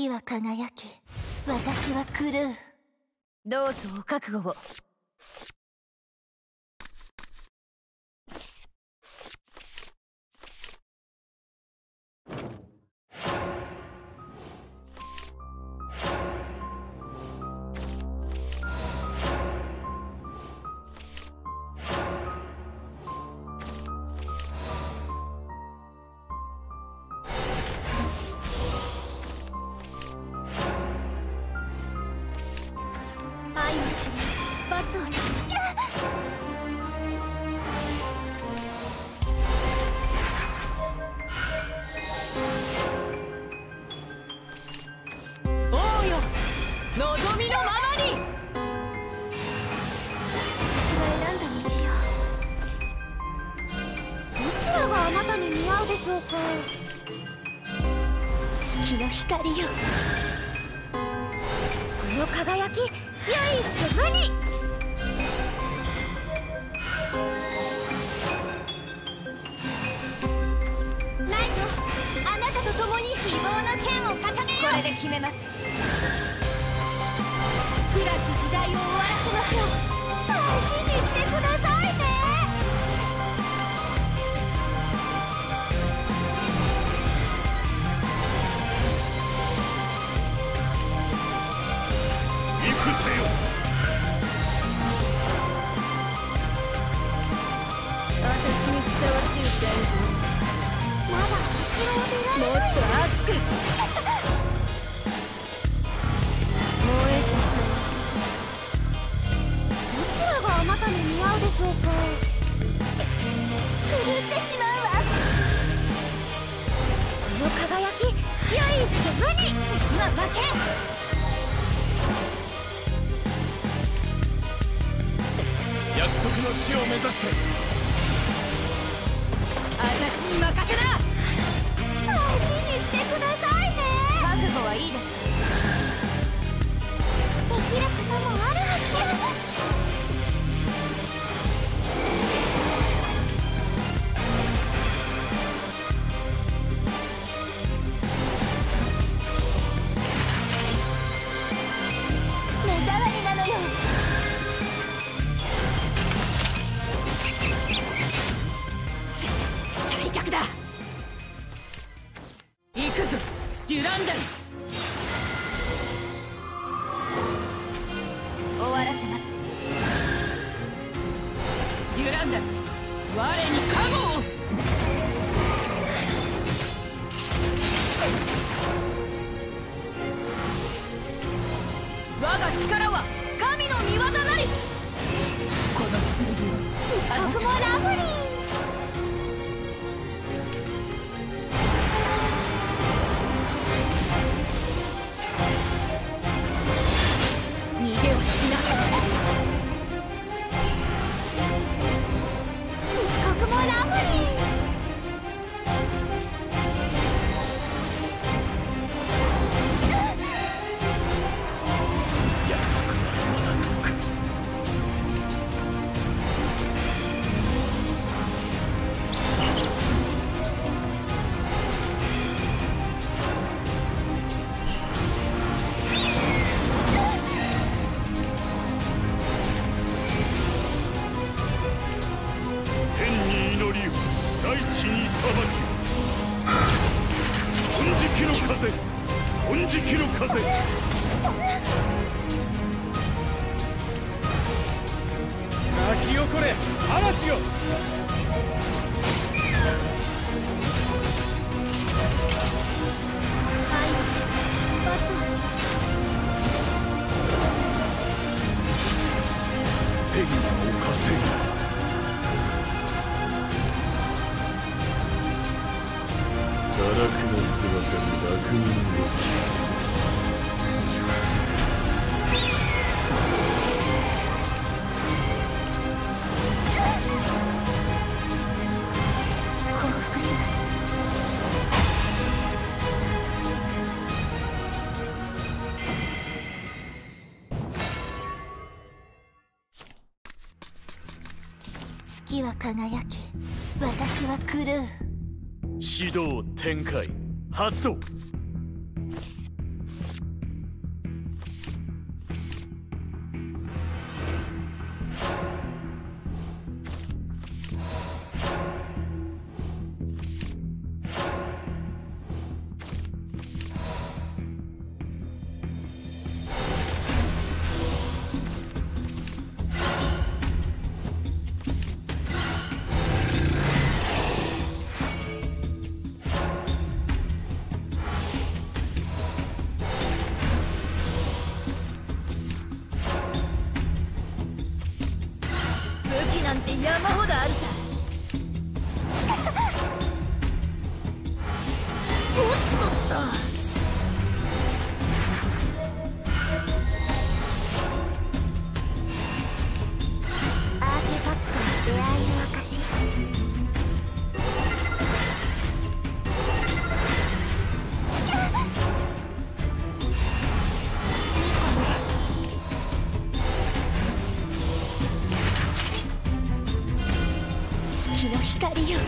月は輝き、私は狂う。どうぞお覚悟を。愛を知り、罰を知る。王よ、望みのままに。私が選んだ道よ。どちらがあなたに似合うでしょうか。月の光よ、この輝き、唯一無二。ライト、あなたと共に希望の剣を掲げよう。これで決めます。暗き時代を終わらせましょう。大事にしてくださいね。私にふさわしい戦場、まだ口を出られない。もっと熱く燃え尽き。どちらがあなたに似合うでしょうか。狂ってしまうわ。この輝き、唯一無二。負け。 約束の地を目指して私に任せな。大事にしてくださいね。覚悟はいいです。できることもあるはずです。目障りなのよ。退却だ。行くぞ、デュランダル。終わらせます。デュランダル、我に加護を。我が力は神の御業なり。この剣を失格もラブリー。逃げはしなかった。漆黒もラブリー。 約束はまだ遠く。天に祈りを、大地に裁き。金色の風、金色の風。巻き起これ、嵐よ。 愛を知り、罰を知る。 天が犯せん。堕落の翼に楽人を。 降伏します。月は輝き、私は狂う。 指導展開発動。 なんて山ほどあるさ。おっとっと。アーティファクトの出会いの証。月の光よ。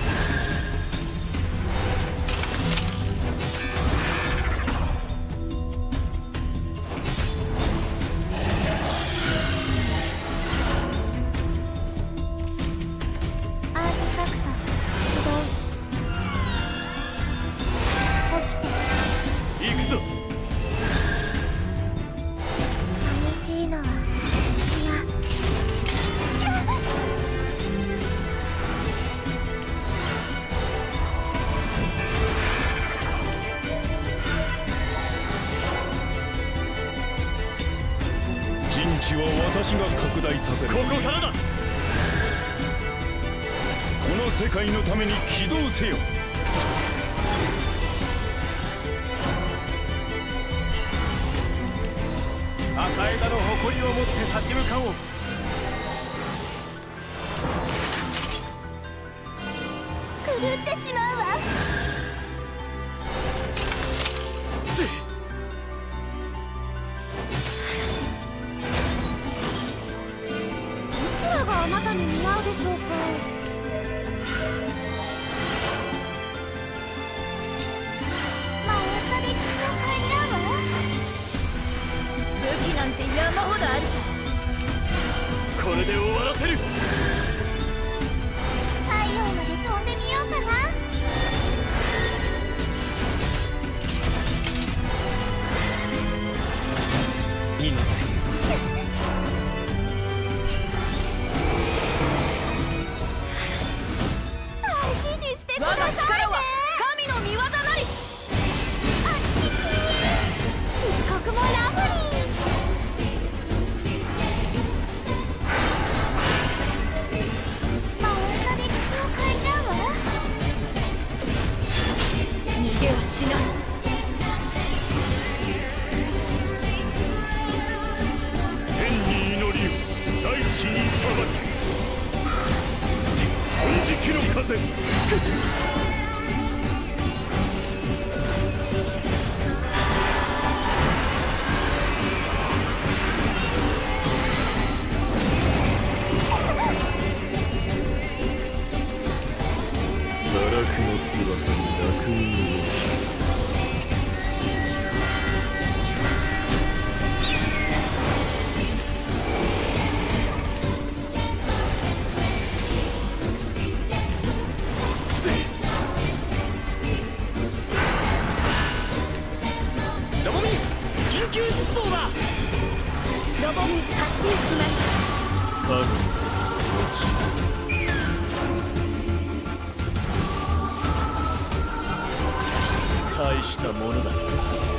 陣地は私が拡大させる。ここからだ。この世界のために起動せよ。赤枝の誇りを持って立ち向かおう。 狂ってしまうわ。あなたに似合うでしょうか。また歴史が変えちゃうわ。武器なんて山ほどあるさ。 これで終わらせる。 太陽まで飛んでみようかな。 いいのだ。 我が力は神の御業なり。あっちち漆黒もラブリー。また歴史を変えちゃうわ。逃げはしない。 天に祈りを大地に裁き。金色の風。堕落の翼に楽園を。 緊急出動だ。ロボミ発進します。 神の命。大したものだ。